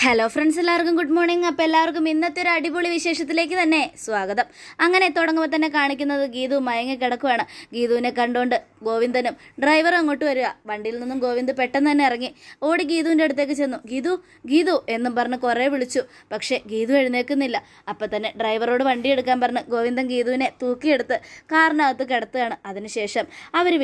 Hello friends, എല്ലാവർക്കും good morning. അപ്പോൾ എല്ലാവർക്കും ഇന്നത്തെ ഒരു അടിപൊളി വിശേഷത്തിലേക്ക് തന്നെ സ്വാഗതം. അങ്ങനെ തുടങ്ങുമ്പോൾ തന്നെ കാണിക്കുന്നത് ഗീതു മയങ്ങി കിടക്കുകയാണ്. ഗീതുവിനെ കണ്ടുകൊണ്ട് ഗോവിന്ദനും ഡ്രൈവറും അങ്ങോട്ട് വരിക. വണ്ടിയിൽ നിന്നും ഗോവിന്ദ് പെട്ടെന്ന് തന്നെ ഇറങ്ങി ഓടി ഗീതുവിൻ്റെ അടുത്തേക്ക് ചെന്നു. ഗീതു ഗീതു എന്നും പറഞ്ഞ് കുറേ വിളിച്ചു. പക്ഷേ ഗീതു എഴുന്നേൽക്കുന്നില്ല. അപ്പം തന്നെ ഡ്രൈവറോട് വണ്ടി എടുക്കാൻ പറഞ്ഞ് ഗോവിന്ദൻ ഗീതുവിനെ തൂക്കിയെടുത്ത് കാറിനകത്ത് കിടത്തുകയാണ്. അതിനുശേഷം അവർ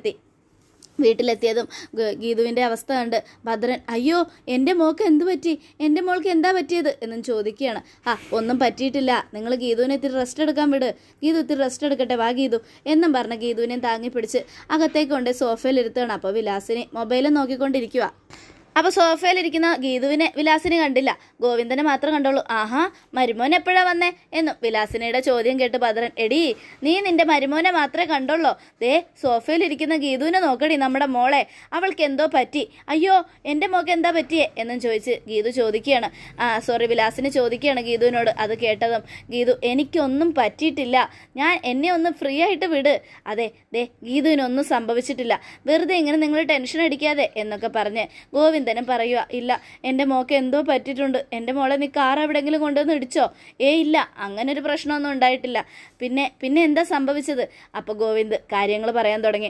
വീട്ടിലെത്തിയതും ഗീതുവിൻ്റെ അവസ്ഥ കണ്ട് ഭദ്രൻ, അയ്യോ എൻ്റെ മോൾക്ക് എന്ത് പറ്റി, എൻ്റെ മോൾക്ക് എന്താ പറ്റിയത് എന്നും ചോദിക്കുകയാണ്. ഒന്നും പറ്റിയിട്ടില്ല, നിങ്ങൾ ഗീതുവിനെ ഇത്തിരി റെസ്റ്റ് എടുക്കാൻ വിട്, ഗീതു ഇത്തിരി റെസ്റ്റ് എടുക്കട്ടെ, വാ ഗീതു എന്നും പറഞ്ഞ് ഗീതുവിനെ താങ്ങി പിടിച്ച് അകത്തേക്ക് കൊണ്ട് സോഫയിൽ ഇരുത്തുകയാണ്. അപ്പോൾ വിലാസിനി മൊബൈലും നോക്കിക്കൊണ്ടിരിക്കുക. അപ്പോൾ സോഫയിലിരിക്കുന്ന ഗീതുവിനെ വിലാസിനി കണ്ടില്ല, ഗോവിന്ദനെ മാത്രം കണ്ടോളൂ. ആഹാ, മരുമോൻ എപ്പോഴാ വന്നേ എന്നും വിലാസിനിയുടെ ചോദ്യം കേട്ട് ഭദ്രൻ, എടീ നീ നിന്റെ മരുമോനെ മാത്രമേ കണ്ടോളൂ, ദേ സോഫയിലിരിക്കുന്ന ഗീതുവിനെ നോക്കടി, നമ്മുടെ മോളെ, അവൾക്ക് എന്തോ പറ്റി, അയ്യോ എൻ്റെ മോൾക്ക് എന്താ പറ്റിയേ എന്നും ചോദിച്ച് ഗീതു ചോദിക്കുകയാണ്. വിലാസിനി ചോദിക്കുകയാണ് ഗീതുവിനോട്. അത് കേട്ടതും ഗീതു, എനിക്കൊന്നും പറ്റിയിട്ടില്ല, എന്നെ ഒന്ന് ഫ്രീ ആയിട്ട് വിട്, അതെ ദേ ഗീതുവിനൊന്നും സംഭവിച്ചിട്ടില്ല, വെറുതെ ഇങ്ങനെ നിങ്ങൾ ടെൻഷൻ അടിക്കാതെ എന്നൊക്കെ പറഞ്ഞ് ഗോവിന്ദനും പറയുക. ഇല്ല, എൻ്റെ മോൾക്ക് എന്തോ പറ്റിയിട്ടുണ്ട്, എൻ്റെ മോളെ നീ കാർ എവിടെയെങ്കിലും കൊണ്ടുവന്ന് ഇടിച്ചോ? ഇല്ല, അങ്ങനെ ഒരു പ്രശ്നമൊന്നും ഉണ്ടായിട്ടില്ല, പിന്നെ എന്താ സംഭവിച്ചത്? അപ്പോൾ ഗോവിന്ദ് കാര്യങ്ങൾ പറയാൻ തുടങ്ങി.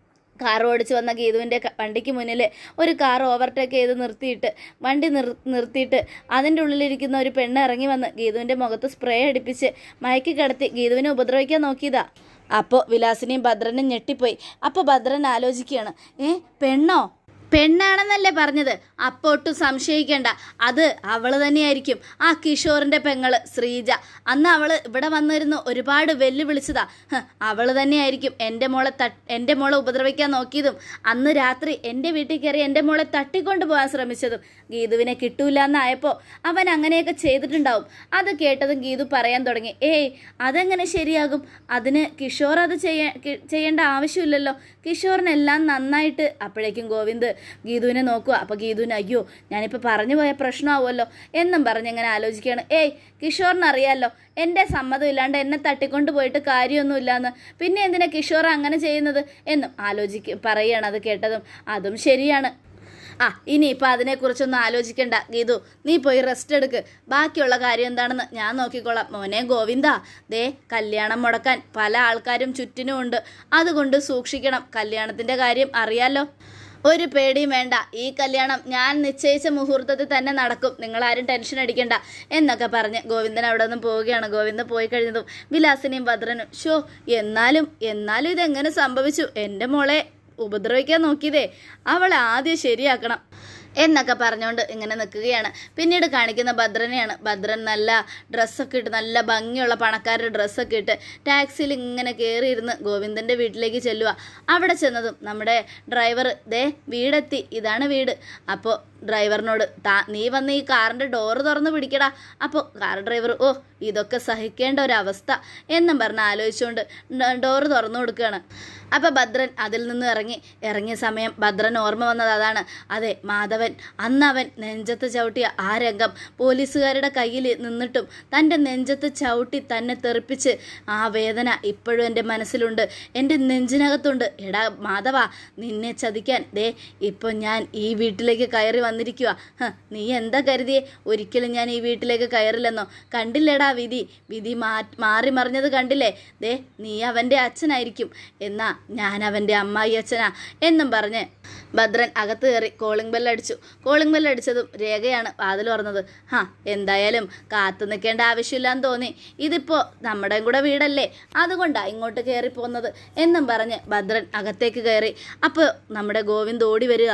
കാർ ഓടിച്ച് വന്ന ഗീതുവിൻ്റെ വണ്ടിക്ക് മുന്നിൽ ഒരു കാർ ഓവർടേക്ക് ചെയ്ത് വണ്ടി നിർത്തിയിട്ട് അതിൻ്റെ ഉള്ളിലിരിക്കുന്ന ഒരു പെണ്ണ് ഇറങ്ങി വന്ന് ഗീതുവിൻ്റെ മുഖത്ത് സ്പ്രേ അടിപ്പിച്ച് മയക്കി കിടത്തി ഗീതുവിനെ ഉപദ്രവിക്കാൻ നോക്കിയതാ. അപ്പോൾ വിലാസിനിയും ഭദ്രനും ഞെട്ടിപ്പോയി. അപ്പോൾ ഭദ്രൻ ആലോചിക്കുകയാണ്, പെണ്ണോ? പെണ്ണാണെന്നല്ലേ പറഞ്ഞത്? അപ്പോൾ ഒട്ടും സംശയിക്കേണ്ട, അത് അവൾ തന്നെയായിരിക്കും, ആ കിഷോറിൻ്റെ പെങ്ങള് ശ്രീജ. അന്ന് അവൾ ഇവിടെ വന്നിരുന്നു ഒരുപാട് വെല്ലുവിളിച്ചതാ, അവൾ തന്നെയായിരിക്കും എൻ്റെ മോളെ ഉപദ്രവിക്കാൻ നോക്കിയതും അന്ന് രാത്രി എൻ്റെ വീട്ടിൽ കയറി എൻ്റെ മോളെ തട്ടിക്കൊണ്ടു പോകാൻ ശ്രമിച്ചതും. ഗീതുവിനെ കിട്ടൂല എന്നായപ്പോൾ അവൻ അങ്ങനെയൊക്കെ ചെയ്തിട്ടുണ്ടാവും. അത് കേട്ടതും ഗീതു പറയാൻ തുടങ്ങി, അതെങ്ങനെ ശരിയാകും, അതിന് കിഷോർ അത് ചെയ്യേണ്ട ആവശ്യമില്ലല്ലോ, കിഷോറിനെല്ലാം നന്നായിട്ട്. അപ്പോഴേക്കും ഗോവിന്ദ് ഗീതുവിനെ നോക്കുക. അപ്പോൾ ഗീതുവിന്, അയ്യോ ഞാനിപ്പോൾ പറഞ്ഞു പോയ പ്രശ്നമാവുമല്ലോ എന്നും പറഞ്ഞിങ്ങനെ ആലോചിക്കുകയാണ്. കിഷോറിന് അറിയാമല്ലോ എൻ്റെ സമ്മതം ഇല്ലാണ്ട് എന്നെ തട്ടിക്കൊണ്ട് പോയിട്ട് കാര്യമൊന്നുമില്ലാന്ന്, പിന്നെ എന്തിനാ കിഷോർ അങ്ങനെ ചെയ്യുന്നത് എന്നും പറയുകയാണ്. അത് കേട്ടതും അതും ശരിയാണ്, ഇനിയിപ്പോൾ അതിനെക്കുറിച്ചൊന്നും ആലോചിക്കണ്ട ഗീതു, നീ പോയി റെസ്റ്റ് എടുക്ക്, ബാക്കിയുള്ള കാര്യം എന്താണെന്ന് ഞാൻ നോക്കിക്കോളാം. മോനെ ഗോവിന്ദ, ദേ കല്യാണം മുടക്കാൻ പല ആൾക്കാരും ചുറ്റിനും ഉണ്ട്, അതുകൊണ്ട് സൂക്ഷിക്കണം, കല്യാണത്തിൻ്റെ കാര്യം അറിയാലോ, ഒരു പേടിയും വേണ്ട, ഈ കല്യാണം ഞാൻ നിശ്ചയിച്ച മുഹൂർത്തത്തിൽ തന്നെ നടക്കും, നിങ്ങളാരും ടെൻഷൻ അടിക്കണ്ട എന്നൊക്കെ പറഞ്ഞ് ഗോവിന്ദൻ അവിടെ നിന്നും പോവുകയാണ്. ഗോവിന്ദൻ പോയി കഴിഞ്ഞതും വിലാസിനിയും ഭദ്രനും, എന്നാലും ഇതെങ്ങനെ സംഭവിച്ചു, എൻ്റെ മോളെ ഉപദ്രവിക്കാൻ നോക്കിയതേ അവളെ ആദ്യം ശരിയാക്കണം എന്നൊക്കെ പറഞ്ഞുകൊണ്ട് ഇങ്ങനെ നിൽക്കുകയാണ്. പിന്നീട് കാണിക്കുന്ന ഭദ്രനെയാണ്. ഭദ്രൻ നല്ല ഡ്രസ്സൊക്കെ ഇട്ട്, നല്ല ഭംഗിയുള്ള പണക്കാരുടെ ഡ്രസ്സൊക്കെ ഇട്ട് ടാക്സിയിൽ ഇങ്ങനെ കയറിയിരുന്ന് ഗോവിന്ദൻ്റെ വീട്ടിലേക്ക് ചെല്ലുക. അവിടെ ചെന്നതും നമ്മുടെ ഡ്രൈവർ, ദേ വീടെത്തി, ഇതാണ് വീട്. അപ്പോൾ ഡ്രൈവറിനോട്, നീ വന്ന് ഈ കാറിൻ്റെ ഡോറ് തുറന്ന് പിടിക്കടാ. അപ്പോൾ കാർ ഡ്രൈവർ, ഇതൊക്കെ സഹിക്കേണ്ട ഒരവസ്ഥ എന്നും പറഞ്ഞ് ആലോചിച്ചുകൊണ്ട് ഡോറ് തുറന്നു കൊടുക്കുകയാണ്. അപ്പോൾ ഭദ്രൻ അതിൽ നിന്ന് ഇറങ്ങിയ സമയം ഭദ്രൻ ഓർമ്മ വന്നത് അതാണ്. അതെ, മാധവൻ അന്ന് അവൻ നെഞ്ചത്ത് ചവിട്ടിയ ആ രംഗം, പോലീസുകാരുടെ കയ്യിൽ നിന്നിട്ടും തൻ്റെ നെഞ്ചത്ത് ചവിട്ടി തന്നെ തെറിപ്പിച്ച് ആ വേദന ഇപ്പോഴും എൻ്റെ മനസ്സിലുണ്ട്, എൻ്റെ നെഞ്ചിനകത്തുണ്ട്. എടാ മാധവ, നിന്നെ ചതിക്കാൻ ദേ ഇപ്പോൾ ഞാൻ ഈ വീട്ടിലേക്ക് കയറി വന്നിരിക്കുക. നീ എന്താ കരുതിയേ? ഒരിക്കലും ഞാൻ ഈ വീട്ടിലേക്ക് കയറില്ലെന്നോ? കണ്ടില്ലേടാ വിധി മാറി മറിഞ്ഞത് കണ്ടില്ലേ? ദേ നീ അവൻ്റെ അച്ഛനായിരിക്കും, എന്നാ ഞാൻ അവൻ്റെ അമ്മായി അച്ഛനാ എന്നും പറഞ്ഞ് ഭദ്രൻ അകത്ത് കയറി കോളിംഗ് ബെല്ലടിച്ചതും രേഖയാണ് വാതിൽ തുറന്നത്. എന്തായാലും കാത്തു നിൽക്കേണ്ട ആവശ്യമില്ലാന്ന് തോന്നി, ഇതിപ്പോൾ നമ്മുടെ കൂടെ വീടല്ലേ, അതുകൊണ്ടാണ് ഇങ്ങോട്ട് കയറി പോകുന്നത് എന്നും പറഞ്ഞ് ഭദ്രൻ അകത്തേക്ക് കയറി. അപ്പോൾ നമ്മുടെ ഗോവിന്ദ് ഓടി വരിക.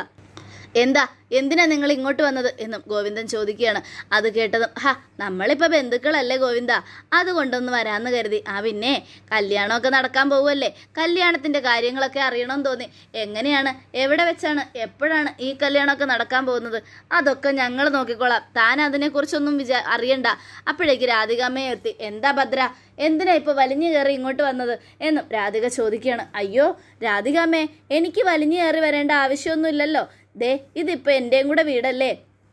എന്തിനാ നിങ്ങൾ ഇങ്ങോട്ട് വന്നത് എന്നും ഗോവിന്ദൻ ചോദിക്കുകയാണ്. അത് കേട്ടതും, നമ്മളിപ്പോൾ ബന്ധുക്കളല്ലേ ഗോവിന്ദ, അതുകൊണ്ടൊന്ന് വരാമെന്ന് കരുതി. പിന്നെ കല്യാണമൊക്കെ നടക്കാൻ പോവുമല്ലേ, കല്യാണത്തിൻ്റെ കാര്യങ്ങളൊക്കെ അറിയണമെന്ന് തോന്നി. എങ്ങനെയാണ്, എവിടെ വെച്ചാണ്, എപ്പോഴാണ് ഈ കല്യാണമൊക്കെ നടക്കാൻ പോകുന്നത്? അതൊക്കെ ഞങ്ങൾ നോക്കിക്കോളാം, താൻ അതിനെക്കുറിച്ചൊന്നും അറിയണ്ട. അപ്പോഴേക്ക് രാധികാമ്മയെ എത്തി. എന്താ ഭദ്ര, എന്തിനാ ഇപ്പോൾ വലിഞ്ഞു കയറി ഇങ്ങോട്ട് വന്നത് എന്നും രാധിക ചോദിക്കുകയാണ്. അയ്യോ രാധികാമ്മേ, എനിക്ക് വലിഞ്ഞു കയറി വരേണ്ട ആവശ്യമൊന്നുമില്ലല്ലോ, ദേ ഇതിപ്പോൾ എൻ്റെയും കൂടെ വീടല്ലേ,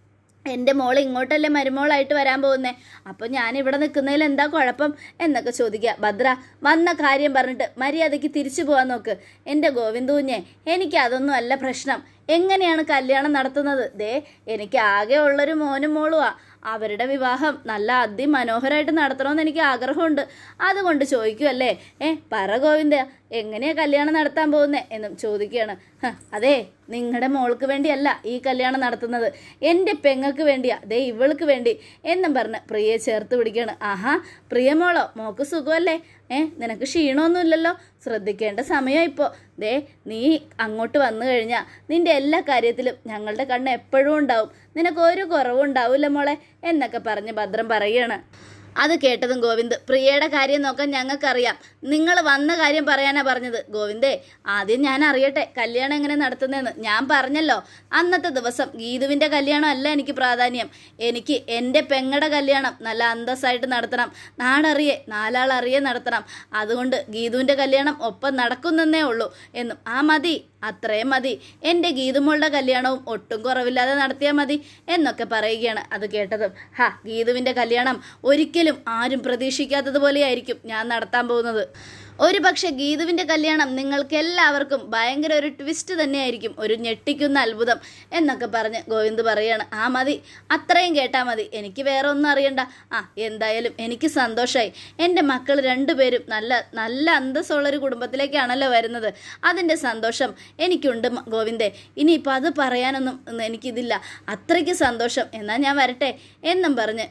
എൻ്റെ മോൾ ഇങ്ങോട്ടല്ലേ മരുമോളായിട്ട് വരാൻ പോകുന്നേ, അപ്പോൾ ഞാൻ ഇവിടെ നിൽക്കുന്നതിൽ എന്താ കുഴപ്പം എന്നൊക്കെ ചോദിക്കുക. ഭദ്ര, വന്ന കാര്യം പറഞ്ഞിട്ട് മര്യാദയ്ക്ക് തിരിച്ചു പോകാൻ നോക്ക്. എൻ്റെ ഗോവിന്ദുഞ്ഞെ, എനിക്ക് അതൊന്നും അല്ല പ്രശ്നം. എങ്ങനെയാണ് കല്യാണം നടത്തുന്നത്? എനിക്ക് ആകെ ഉള്ളൊരു മോനും മോളുവാ. അവരുടെ വിവാഹം നല്ല അതിമനോഹരമായിട്ട് നടത്തണമെന്ന് എനിക്ക് ആഗ്രഹമുണ്ട്. അതുകൊണ്ട് ചോദിക്കുമല്ലേ. പറ ഗോവിന്ദ, എങ്ങനെയാ കല്യാണം നടത്താൻ പോകുന്നേ എന്നും ചോദിക്കുകയാണ്. അതെ, നിങ്ങളുടെ മോൾക്ക് വേണ്ടിയല്ല ഈ കല്യാണം നടത്തുന്നത്, എൻ്റെ പെങ്ങൾക്ക് വേണ്ടിയാ, ഇവൾക്ക് വേണ്ടി എന്നും പറഞ്ഞ് പ്രിയയെ ചേർത്ത് പിടിക്കുകയാണ്. ആഹാ, പ്രിയമോളോ, മോക്ക് സുഖമല്ലേ? നിനക്ക് ക്ഷീണമൊന്നുമില്ലല്ലോ. ശ്രദ്ധിക്കേണ്ട സമയം ഇപ്പോൾ. നീ അങ്ങോട്ട് വന്നു കഴിഞ്ഞാൽ നിൻ്റെ എല്ലാ കാര്യത്തിലും ഞങ്ങളുടെ കണ്ണ് എപ്പോഴും ഉണ്ടാവും. നിനക്കൊരു കുറവും ഉണ്ടാവില്ല മോളെ എന്നൊക്കെ പറഞ്ഞ് ഭദ്രം പറയുകയാണ്. അത് കേട്ടതും ഗോവിന്ദ്, പ്രിയയുടെ കാര്യം നോക്കാൻ ഞങ്ങൾക്കറിയാം, നിങ്ങൾ വന്ന കാര്യം പറയാനാ പറഞ്ഞത്. ഗോവിന്ദേ, ആദ്യം ഞാൻ അറിയട്ടെ കല്യാണം എങ്ങനെ നടത്തുന്നതെന്ന്. ഞാൻ പറഞ്ഞല്ലോ, അന്നത്തെ ദിവസം ഗീതുവിൻ്റെ കല്യാണം അല്ല എനിക്ക് പ്രാധാന്യം. എനിക്ക് എൻ്റെ പെങ്ങളുടെ കല്യാണം നല്ല അന്തസ്സായിട്ട് നടത്തണം, നാടറിയെ നാലാളറിയെ നടത്തണം. അതുകൊണ്ട് ഗീതുവിൻ്റെ കല്യാണം ഒപ്പം നടക്കുന്നേ ഉള്ളൂ എന്നും. മതി, അത്രയും മതി, എൻ്റെ ഗീതുമോളുടെ കല്യാണവും ഒട്ടും കുറവില്ലാതെ നടത്തിയാൽ മതി എന്നൊക്കെ പറയുകയാണ്. അത് കേട്ടതും, ഗീതുവിൻ്റെ കല്യാണം ഒരിക്കലും ആരും പ്രതീക്ഷിക്കാത്തതുപോലെയായിരിക്കും ഞാൻ നടത്താൻ പോകുന്നത്. ഒരു പക്ഷെ ഗീതുവിൻ്റെ കല്യാണം നിങ്ങൾക്ക് എല്ലാവർക്കും ഭയങ്കര ഒരു ട്വിസ്റ്റ് തന്നെയായിരിക്കും, ഒരു ഞെട്ടിക്കുന്ന അത്ഭുതം എന്നൊക്കെ പറഞ്ഞ് ഗോവിന്ദ് പറയാണ്. മതി, അത്രയും കേട്ടാൽ മതി, എനിക്ക് വേറെ ഒന്നും അറിയണ്ട. എന്തായാലും എനിക്ക് സന്തോഷമായി. എൻ്റെ മക്കൾ രണ്ടുപേരും നല്ല നല്ല അന്തസ്സുള്ളൊരു കുടുംബത്തിലേക്കാണല്ലോ വരുന്നത്. അതിൻ്റെ സന്തോഷം എനിക്കുണ്ട് ഗോവിന്ദേ. ഇനിയിപ്പോൾ അത് പറയാനൊന്നും എനിക്കിതില്ല, അത്രയ്ക്ക് സന്തോഷം. എന്നാൽ ഞാൻ വരട്ടെ എന്നും പറഞ്ഞ്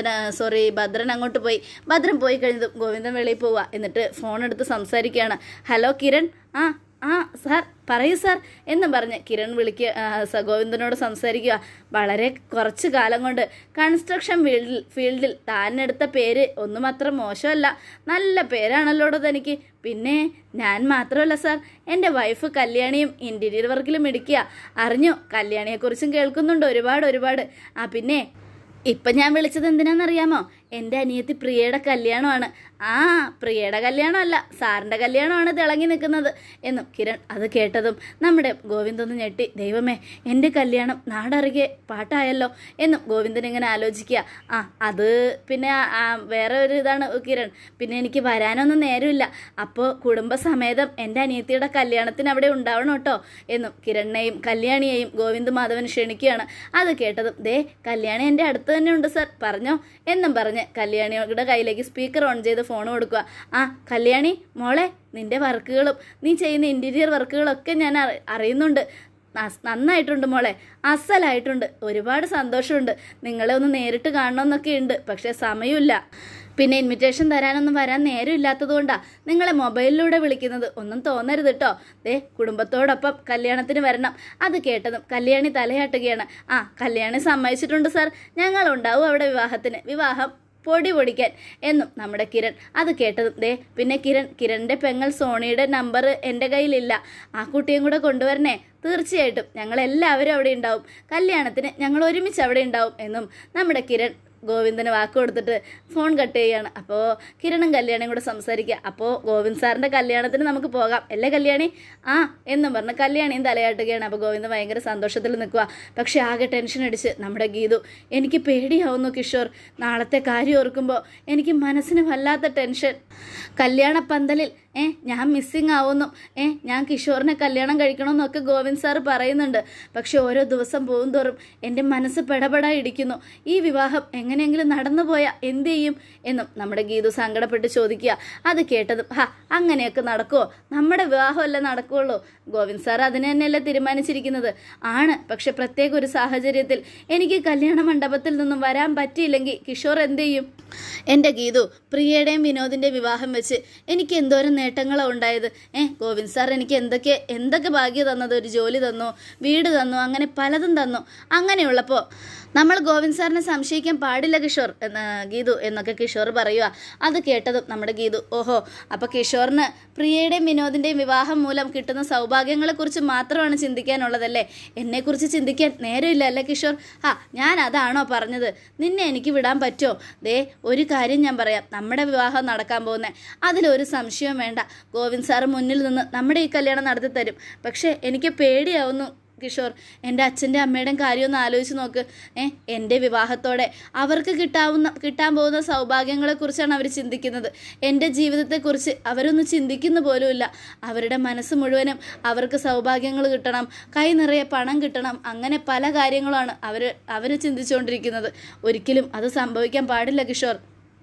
ഭദ്രൻ അങ്ങോട്ട് പോയി. ഭദ്രൻ പോയി കഴിഞ്ഞതും ഗോവിന്ദൻ വെളിയിൽ പോവുക. എന്നിട്ട് ഫോൺ എടുത്ത് സംസാരിക്കുകയാണ്. ഹലോ കിരൺ, സാർ പറയൂ സാർ എന്നും പറഞ്ഞ് കിരൺ ഗോവിന്ദനോട് സംസാരിക്കുക. വളരെ കുറച്ച് കാലം കൊണ്ട് കൺസ്ട്രക്ഷൻ ഫീൽഡിൽ താനെടുത്ത പേര് ഒന്നും അത്ര മോശമല്ല, നല്ല പേരാണല്ലോടോ തനിക്ക്. പിന്നെ ഞാൻ മാത്രമല്ല സാർ, എൻ്റെ വൈഫ് കല്യാണിയും ഇൻറ്റീരിയർ വർക്കിലും ഇടിക്കുക. അറിഞ്ഞു, കല്യാണിയെക്കുറിച്ചും കേൾക്കുന്നുണ്ട് ഒരുപാട്. പിന്നെ ഇപ്പം ഞാൻ വിളിച്ചത് എന്തിനാണെന്നറിയാമോ? എൻ്റെ അനിയത്തി പ്രിയയുടെ കല്യാണമാണ്. പ്രിയയുടെ കല്യാണമല്ല, സാറിൻ്റെ കല്യാണമാണ് തിളങ്ങി നിൽക്കുന്നത് എന്നും കിരൺ. അത് കേട്ടതും നമ്മുടെ ഗോവിന്ദൊന്ന് ഞെട്ടി. ദൈവമേ, എൻ്റെ കല്യാണം നാടറികെ പാട്ടായല്ലോ എന്നും ഗോവിന്ദൻ ഇങ്ങനെ ആലോചിക്കുക. അത് പിന്നെ വേറെ ഒരു ഇതാണ് കിരൺ, പിന്നെ എനിക്ക് വരാനൊന്നും നേരമില്ല. അപ്പോൾ കുടുംബസമേതം എൻ്റെ അനിയത്തിയുടെ കല്യാണത്തിന് അവിടെ ഉണ്ടാവണം കേട്ടോ എന്നും കിരണിനെയും കല്യാണിയെയും ഗോവിന്ദ് മാധവൻ ക്ഷണിക്കുകയാണ്. അത് കേട്ടതും, കല്യാണി എൻ്റെ അടുത്ത് തന്നെ ഉണ്ട് സാർ, പറഞ്ഞോ എന്നും പറഞ്ഞ് കല്യാണിയുടെ കയ്യിലേക്ക് സ്പീക്കർ ഓൺ ചെയ്ത് ഫോൺ കൊടുക്കുക. കല്യാണി മോളെ, നിന്റെ വർക്കുകളും നീ ചെയ്യുന്ന ഇൻറ്റീരിയർ വർക്കുകളൊക്കെ ഞാൻ അറിയുന്നുണ്ട്. നന്നായിട്ടുണ്ട് മോളെ, അസലായിട്ടുണ്ട്. ഒരുപാട് സന്തോഷമുണ്ട്. നിങ്ങളെ ഒന്ന് നേരിട്ട് കാണണമെന്നൊക്കെ ഉണ്ട്, പക്ഷേ സമയമില്ല. പിന്നെ ഇൻവിറ്റേഷൻ തരാനൊന്നും വരാൻ നേരമില്ലാത്തത് കൊണ്ടാണ് നിങ്ങളെ മൊബൈലിലൂടെ വിളിക്കുന്നത്. ഒന്നും തോന്നരുത് കേട്ടോ. കുടുംബത്തോടൊപ്പം കല്യാണത്തിന് വരണം. അത് കേട്ടതും കല്യാണി തലയാട്ടുകയാണ്. കല്യാണി സമ്മതിച്ചിട്ടുണ്ട് സാർ, ഞങ്ങളുണ്ടാവും അവിടെ വിവാഹം പൊടി പൊടിക്കാൻ എന്നും നമ്മുടെ കിരൺ. അത് കേട്ടതും പിന്നെ കിരണിൻ്റെ പെങ്ങൾ സോണിയുടെ നമ്പർ എൻ്റെ കയ്യിലില്ല, ആ കുട്ടിയും കൂടെ കൊണ്ടുവരണേ. തീർച്ചയായിട്ടും ഞങ്ങളെല്ലാവരും അവിടെ ഉണ്ടാവും, കല്യാണത്തിന് ഞങ്ങൾ ഒരുമിച്ച് അവിടെ ഉണ്ടാവും എന്നും നമ്മുടെ കിരൺ ഗോവിന്ദന് വാക്ക് കൊടുത്തിട്ട് ഫോൺ കട്ട് ചെയ്യുകയാണ്. അപ്പോൾ കിരണും കല്യാണിയും കൂടെ സംസാരിക്കുക. അപ്പോൾ ഗോവിന്ദ് സാറിൻ്റെ കല്യാണത്തിന് നമുക്ക് പോകാം അല്ലേ കല്യാണി? എന്നും പറഞ്ഞ് കല്യാണിയും തലയാട്ടുകയാണ്. അപ്പോൾ ഗോവിന്ദ് ഭയങ്കര സന്തോഷത്തിൽ നിൽക്കുക. പക്ഷെ ആകെ ടെൻഷൻ അടിച്ച് നമ്മുടെ ഗീതു. എനിക്ക് പേടിയാവുന്നു കിഷോർ, നാളത്തെ കാര്യം ഓർക്കുമ്പോൾ എനിക്ക് മനസ്സിന് വല്ലാത്ത ടെൻഷൻ. കല്യാണപ്പന്തലിൽ ഞാൻ മിസ്സിങ് ആവുന്നു, ഞാൻ കിഷോറിനെ കല്യാണം കഴിക്കണമെന്നൊക്കെ ഗോവിന്ദ് സാറ് പറയുന്നുണ്ട്. പക്ഷെ ഓരോ ദിവസം പോകും തോറും എൻ്റെ മനസ്സ് പെടപെടാ ഇടിക്കുന്നു. ഈ വിവാഹം എങ്ങനെയെങ്കിലും നടന്നു പോയാൽ എന്ത് ചെയ്യും എന്നും നമ്മുടെ ഗീതു സങ്കടപ്പെട്ട് ചോദിക്കുക. അത് കേട്ടതും, അങ്ങനെയൊക്കെ നടക്കുമോ? നമ്മുടെ വിവാഹമല്ലേ നടക്കുകയുള്ളൂ. ഗോവിന്ദ് സാർ അതിനെ തന്നെയല്ലേ തീരുമാനിച്ചിരിക്കുന്നത്. പക്ഷെ പ്രത്യേക ഒരു സാഹചര്യത്തിൽ എനിക്ക് കല്യാണ മണ്ഡപത്തിൽ നിന്നും വരാൻ പറ്റിയില്ലെങ്കിൽ കിഷോർ എന്ത് ചെയ്യും? എൻ്റെ ഗീതു, പ്രിയയുടെയും വിനോദിൻ്റെ വിവാഹം വെച്ച് എനിക്ക് എന്തോരം നേട്ടങ്ങളോ ഉണ്ടായത്. ഗോവിന്ദ് സാർ എനിക്ക് എന്തൊക്കെ ഭാഗ്യം തന്നത്. ഒരു ജോലി തന്നു, വീട് തന്നു, അങ്ങനെ പലതും തന്നു. അങ്ങനെയുള്ളപ്പോൾ നമ്മൾ ഗോവിന്ദ് സാറിനെ സംശയിക്കാൻ പാടില്ല കിഷോർ ഗീതു എന്നൊക്കെ കിഷോർ പറയുക. അത് കേട്ടതും നമ്മുടെ ഗീതു, ഓഹോ, അപ്പോൾ കിഷോറിന് പ്രിയയുടെയും വിനോദിൻ്റെയും വിവാഹം മൂലം കിട്ടുന്ന സൗഭാഗ്യങ്ങളെക്കുറിച്ച് മാത്രമാണ് ചിന്തിക്കാനുള്ളതല്ലേ? എന്നെക്കുറിച്ച് ചിന്തിക്കാൻ നേരമില്ല അല്ലേ കിഷോർ? ഞാൻ അതാണോ പറഞ്ഞത്? നിന്നെ എനിക്ക് വിടാൻ പറ്റുമോ? ഒരു കാര്യം ഞാൻ പറയാം, നമ്മുടെ വിവാഹം നടക്കാൻ പോകുന്നത് അതിലൊരു സംശയവും വേണ്ട. ഗോവിന്ദ് സാറ് മുന്നിൽ നിന്ന് നമ്മുടെ ഈ കല്യാണം നടത്തി തരും. പക്ഷേ എനിക്ക് പേടിയാവുന്നു കിഷോർ. എൻ്റെ അച്ഛൻ്റെ അമ്മയുടെയും കാര്യമൊന്ന് ആലോചിച്ച് നോക്ക്. എൻ്റെ വിവാഹത്തോടെ അവർക്ക് കിട്ടാൻ പോകുന്ന സൗഭാഗ്യങ്ങളെക്കുറിച്ചാണ് അവർ ചിന്തിക്കുന്നത്. എൻ്റെ ജീവിതത്തെക്കുറിച്ച് അവരൊന്നും ചിന്തിക്കുന്ന പോലുമില്ല. അവരുടെ മനസ്സ് മുഴുവനും അവർക്ക് സൗഭാഗ്യങ്ങൾ കിട്ടണം, കൈ നിറയെ പണം കിട്ടണം, അങ്ങനെ പല കാര്യങ്ങളാണ് അവർ ചിന്തിച്ചുകൊണ്ടിരിക്കുന്നത്. ഒരിക്കലും അത് സംഭവിക്കാൻ പാടില്ല കിഷോർ.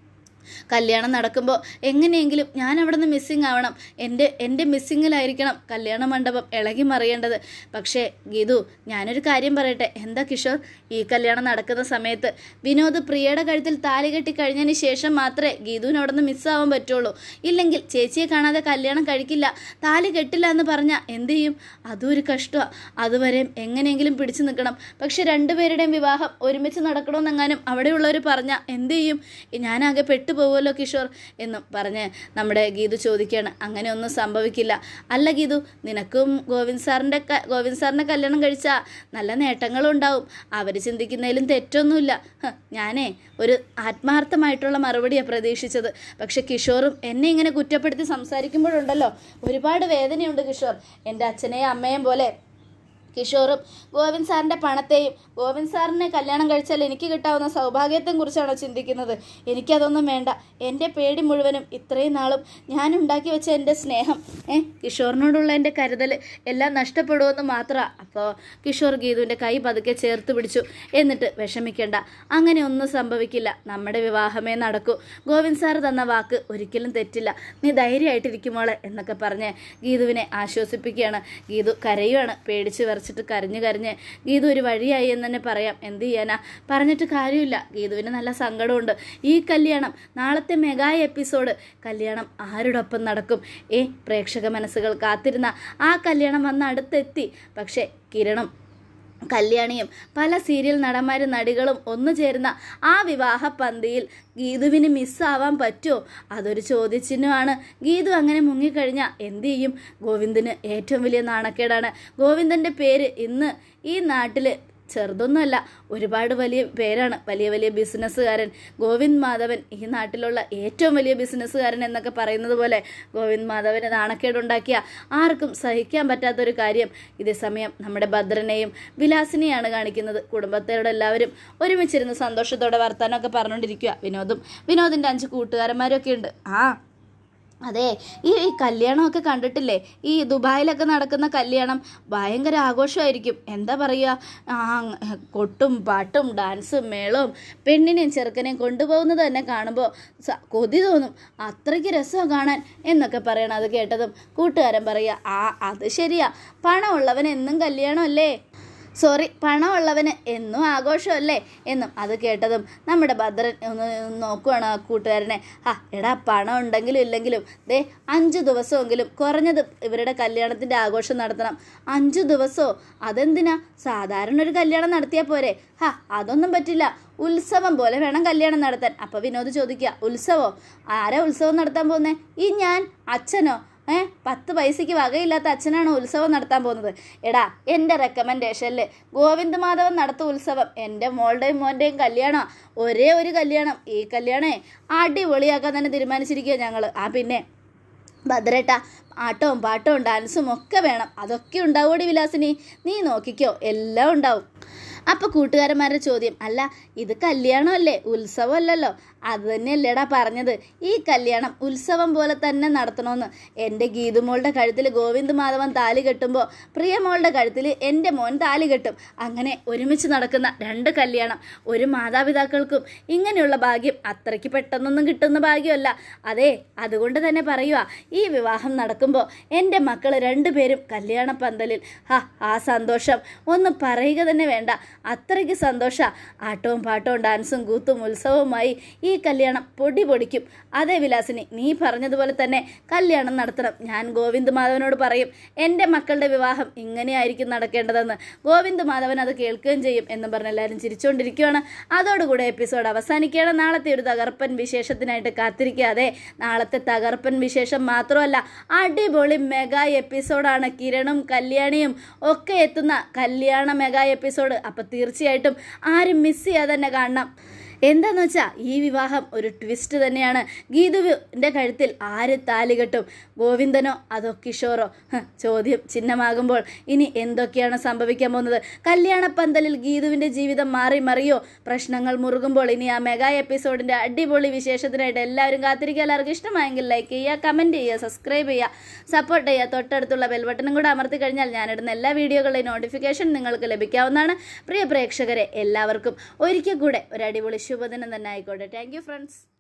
കല്യാണം നടക്കുമ്പോൾ എങ്ങനെയെങ്കിലും ഞാൻ അവിടെ നിന്ന് മിസ്സിങ് ആവണം. എൻ്റെ മിസ്സിങ്ങിലായിരിക്കണം കല്യാണ മണ്ഡപം ഇളകി മറിയേണ്ടത്. പക്ഷേ ഗീതു, ഞാനൊരു കാര്യം പറയട്ടെ. എന്താ കിഷോർ? ഈ കല്യാണം നടക്കുന്ന സമയത്ത് വിനോദ് പ്രിയയുടെ കഴുത്തിൽ താലി കെട്ടി കഴിഞ്ഞതിന് ശേഷം മാത്രമേ ഗീതുവിന് അവിടെ നിന്ന് മിസ്സാവാൻ പറ്റുള്ളൂ. ഇല്ലെങ്കിൽ ചേച്ചിയെ കാണാതെ കല്യാണം കഴിക്കില്ല, താലി കെട്ടില്ല എന്ന് പറഞ്ഞാൽ എന്ത് ചെയ്യും? അതും ഒരു കഷ്ടമാണ്. അതുവരെയും എങ്ങനെയെങ്കിലും പിടിച്ചു നിൽക്കണം. പക്ഷെ രണ്ടുപേരുടെയും വിവാഹം ഒരുമിച്ച് നടക്കണമെന്നെങ്ങാനും അവിടെയുള്ളവർ പറഞ്ഞാൽ എന്ത് ചെയ്യും? ഞാനാകെ പോകുമല്ലോ കിഷോർ എന്നും പറഞ്ഞ് നമ്മുടെ ഗീതു ചോദിക്കുകയാണ്. അങ്ങനെ ഒന്നും സംഭവിക്കില്ല. അല്ല ഗീതു, നിനക്കും ഗോവിന്ദ് സാറിനെ കല്യാണം കഴിച്ചാൽ നല്ല നേട്ടങ്ങളും ഉണ്ടാവും. അവർ ചിന്തിക്കുന്നതിലും തെറ്റൊന്നുമില്ല. ഞാനേ ഒരു ആത്മാർത്ഥമായിട്ടുള്ള മറുപടിയാണ് പ്രതീക്ഷിച്ചത്. പക്ഷെ കിഷോറും എന്നെ ഇങ്ങനെ കുറ്റപ്പെടുത്തി സംസാരിക്കുമ്പോഴുണ്ടല്ലോ ഒരുപാട് വേദനയുണ്ട് കിഷോർ. എൻ്റെ അച്ഛനെയും അമ്മയും പോലെ കിഷോറും ഗോവിന്ദ് സാറിൻ്റെ പണത്തെയും ഗോവിന്ദ് സാറിനെ കല്യാണം കഴിച്ചാൽ എനിക്ക് കിട്ടാവുന്ന സൗഭാഗ്യത്തെയും കുറിച്ചാണോ ചിന്തിക്കുന്നത്? എനിക്കതൊന്നും വേണ്ട. എൻ്റെ പേടി മുഴുവനും ഇത്രയും നാളും ഞാൻ ഉണ്ടാക്കി വെച്ച എൻ്റെ സ്നേഹം, കിഷോറിനോടുള്ള എൻ്റെ കരുതൽ എല്ലാം നഷ്ടപ്പെടുമെന്ന് മാത്രമാണ്. അപ്പോൾ കിഷോർ ഗീതുവിൻ്റെ കൈ പതുക്കെ ചേർത്ത് പിടിച്ചു. എന്നിട്ട് വിഷമിക്കേണ്ട, അങ്ങനെ ഒന്നും സംഭവിക്കില്ല. നമ്മുടെ വിവാഹമേ നടക്കൂ. ഗോവിന്ദ് സാർ തന്ന വാക്ക് ഒരിക്കലും തെറ്റില്ല. നീ ധൈര്യമായിട്ടിരിക്കുമോളെ എന്നൊക്കെ പറഞ്ഞ് ഗീതുവിനെ ആശ്വസിപ്പിക്കുകയാണ്. ഗീതു കരയുവാണ്. പേടിച്ച് വിറച്ചിട്ട് കരഞ്ഞ് ഗീതു ഒരു വഴിയായി എന്ന് തന്നെ പറയാം. എന്ത് ചെയ്യാനാ, പറഞ്ഞിട്ട് കാര്യമില്ല. ഗീതുവിന് നല്ല സങ്കടമുണ്ട്. ഈ കല്യാണം, നാളത്തെ മെഗാ എപ്പിസോഡ് കല്യാണം ആരോടൊപ്പം നടക്കും? പ്രേക്ഷക മനസ്സുകൾ കാത്തിരുന്ന ആ കല്യാണം വന്ന് അടുത്തെത്തി. പക്ഷേ കിരണും കല്യാണിയും പല സീരിയൽ നടന്മാരും നടികളും ഒന്നു ചേരുന്ന ആ വിവാഹ പന്തിയിൽ ഗീതുവിന് മിസ്സാവാൻ പറ്റുമോ? അതൊരു ചോദ്യചിഹ്നമാണ്. ഗീതു അങ്ങനെ മുങ്ങിക്കഴിഞ്ഞാൽ എന്ത് ചെയ്യും? ഗോവിന്ദന് ഏറ്റവും വലിയ നാണക്കേടാണ്. ഗോവിന്ദൻ്റെ പേര് ഇന്ന് ഈ നാട്ടിൽ ചെറുതൊന്നുമല്ല, ഒരുപാട് വലിയ പേരാണ്. വലിയ ബിസിനസ്സുകാരൻ ഗോവിന്ദ് മാധവൻ, ഈ നാട്ടിലുള്ള ഏറ്റവും വലിയ ബിസിനസ്സുകാരൻ എന്നൊക്കെ പറയുന്നത് പോലെ ഗോവിന്ദ് മാധവന് നാണക്കേടുണ്ടാക്കിയ ആർക്കും സഹിക്കാൻ പറ്റാത്തൊരു കാര്യം ഇതേ സമയം നമ്മുടെ ഭദ്രനെയും വിലാസിനെയാണ് കാണിക്കുന്നത്. കുടുംബത്തോടെ എല്ലാവരും ഒരുമിച്ചിരുന്ന് സന്തോഷത്തോടെ വർത്താനമൊക്കെ പറഞ്ഞുകൊണ്ടിരിക്കുക. വിനോദിൻ്റെ 5 കൂട്ടുകാരന്മാരൊക്കെ ഉണ്ട്. അതെ, ഈ കല്യാണമൊക്കെ കണ്ടിട്ടില്ലേ? ഈ ദുബായിലൊക്കെ നടക്കുന്ന കല്യാണം ഭയങ്കര ആഘോഷമായിരിക്കും. എന്താ പറയുക, കൊട്ടും പാട്ടും ഡാൻസും മേളവും പെണ്ണിനെയും ചെറുക്കനെയും കൊണ്ടുപോകുന്നത് തന്നെ കാണുമ്പോൾ കൊതി തോന്നും. അത്രയ്ക്ക് രസമാണ് കാണാൻ എന്നൊക്കെ പറയണം. അത് കേട്ടതും കൂട്ടുകാരൻ പറയുക, അത് ശരിയാ, പണമുള്ളവൻ എന്നും കല്യാണമല്ലേ, പണമുള്ളവന് എന്നും ആഘോഷമല്ലേ എന്നും. അത് കേട്ടതും നമ്മുടെ ഭദ്രൻ ഒന്ന് നോക്കുവാണ് ആ കൂട്ടുകാരനെ. എടാ, പണം ഉണ്ടെങ്കിലും ഇല്ലെങ്കിലും 5 ദിവസമെങ്കിലും കുറഞ്ഞത് ഇവരുടെ കല്യാണത്തിൻ്റെ ആഘോഷം നടത്തണം. 5 ദിവസമോ? അതെന്തിനാ? സാധാരണ ഒരു കല്യാണം നടത്തിയാൽ പോരെ? അതൊന്നും പറ്റില്ല, ഉത്സവം പോലെ വേണം കല്യാണം നടത്താൻ. അപ്പോൾ വിനോദ് ചോദിക്കുക, ഉത്സവോ? ആരാ ഉത്സവം നടത്താൻ പോകുന്നത്? ഞാൻ? അച്ഛനോ? 10 പൈസയ്ക്ക് വകയില്ലാത്ത അച്ഛനാണ് ഉത്സവം നടത്താൻ പോകുന്നത്. എടാ, എൻ്റെ റെക്കമെൻഡേഷനിൽ ഗോവിന്ദ് മാധവൻ നടത്തും ഉത്സവം. എൻ്റെ മോളുടെയും മോൻ്റെയും കല്യാണം, ഒരേ ഒരു കല്യാണം. ഈ കല്യാണേ അടിപൊളിയാക്കാൻ തന്നെ തീരുമാനിച്ചിരിക്കുക ഞങ്ങൾ. പിന്നെ ഭദ്രേട്ടാ, ആട്ടവും പാട്ടവും ഡാൻസും ഒക്കെ വേണം. അതൊക്കെ ഉണ്ടാവൂടി വിലാസിനി, നീ നോക്കിക്കോ, എല്ലാം ഉണ്ടാവും. അപ്പോൾ കൂട്ടുകാരന്മാരുടെ ചോദ്യം, അല്ല ഇത് കല്യാണമല്ലേ, ഉത്സവമല്ലല്ലോ? അത് തന്നെയല്ലേടാ പറഞ്ഞത്, ഈ കല്യാണം ഉത്സവം പോലെ തന്നെ നടത്തണമെന്ന്. എൻ്റെ ഗീതുമോളുടെ കഴുത്തിൽ ഗോവിന്ദ് മാധവൻ താലി കെട്ടുമ്പോൾ പ്രിയമോളുടെ കഴുത്തിൽ എൻ്റെ മോൻ താലി കെട്ടും. അങ്ങനെ ഒരുമിച്ച് നടക്കുന്ന 2 കല്യാണം. ഒരു മാതാപിതാക്കൾക്കും ഇങ്ങനെയുള്ള ഭാഗ്യം അത്രയ്ക്ക് പെട്ടെന്നൊന്നും കിട്ടുന്ന ഭാഗ്യമല്ല. അതെ, അതുകൊണ്ട് തന്നെ പറയുക, ഈ വിവാഹം നടക്കുമ്പോൾ എൻ്റെ മക്കൾ 2 പേരും കല്യാണ പന്തലിൽ. ആ സന്തോഷം ഒന്ന് പറയുക തന്നെ വേണ്ട. അത്രയ്ക്ക് സന്തോഷമാണ്. ആട്ടവും പാട്ടവും ഡാൻസും കൂത്തും ഉത്സവവുമായി ഈ കല്യാണം പൊടിക്കും. അതേ വിലാസിനി, നീ പറഞ്ഞതുപോലെ തന്നെ കല്യാണം നടത്തണം. ഞാൻ ഗോവിന്ദ് മാധവനോട് പറയും, എൻ്റെ മക്കളുടെ വിവാഹം ഇങ്ങനെയായിരിക്കും നടക്കേണ്ടതെന്ന്. ഗോവിന്ദ് മാധവൻ അത് കേൾക്കുകയും ചെയ്യും എന്ന് പറഞ്ഞ് എല്ലാവരും ചിരിച്ചുകൊണ്ടിരിക്കുകയാണ്. അതോടുകൂടെ എപ്പിസോഡ് അവസാനിക്കുകയാണ്. നാളത്തെ ഒരു തകർപ്പൻ വിശേഷത്തിനായിട്ട് കാത്തിരിക്കാതെ. നാളത്തെ തകർപ്പൻ വിശേഷം മാത്രമല്ല, അടിപൊളി മെഗാ എപ്പിസോഡാണ്. കിരണും കല്യാണിയും ഒക്കെ എത്തുന്ന കല്യാണ മെഗാ എപ്പിസോഡ്. അപ്പം തീർച്ചയായിട്ടും ആരും മിസ് ചെയ്യാതെ തന്നെ കാണണം. എന്താന്ന് വെച്ചാൽ ഈ വിവാഹം ഒരു ട്വിസ്റ്റ് തന്നെയാണ്. ഗീതുവിൻ്റെ കഴുത്തിൽ ആര് താലി കെട്ടും? ഗോവിന്ദനോ അതോ കിഷോറോ? ചോദ്യം ചിഹ്നമാകുമ്പോൾ ഇനി എന്തൊക്കെയാണ് സംഭവിക്കാൻ പോകുന്നത്? കല്യാണപ്പന്തലിൽ ഗീതുവിൻ്റെ ജീവിതം മാറി മറിയോ? പ്രശ്നങ്ങൾ മുറുകുമ്പോൾ ഇനി ആ മെഗാ എപ്പിസോഡിൻ്റെ അടിപൊളി വിശേഷത്തിനായിട്ട് എല്ലാവരും കാത്തിരിക്കുക. എല്ലാവർക്കും ഇഷ്ടമായെങ്കിൽ ലൈക്ക് ചെയ്യുക, കമൻറ്റ് ചെയ്യുക, സബ്സ്ക്രൈബ് ചെയ്യുക, സപ്പോർട്ട് ചെയ്യുക. തൊട്ടടുത്തുള്ള ബെൽ ബട്ടണും കൂടെ അമർത്തി കഴിഞ്ഞാൽ ഞാനിടുന്ന എല്ലാ വീഡിയോകളുടെയും നോട്ടിഫിക്കേഷൻ നിങ്ങൾക്ക് ലഭിക്കാവുന്നതാണ്. പ്രിയ പ്രേക്ഷകരെ എല്ലാവർക്കും ഒരിക്കൽ കൂടെ ഒരു അടിപൊളി ശുഭദിനം തന്നെ ആയിക്കോട്ടെ. Thank you friends.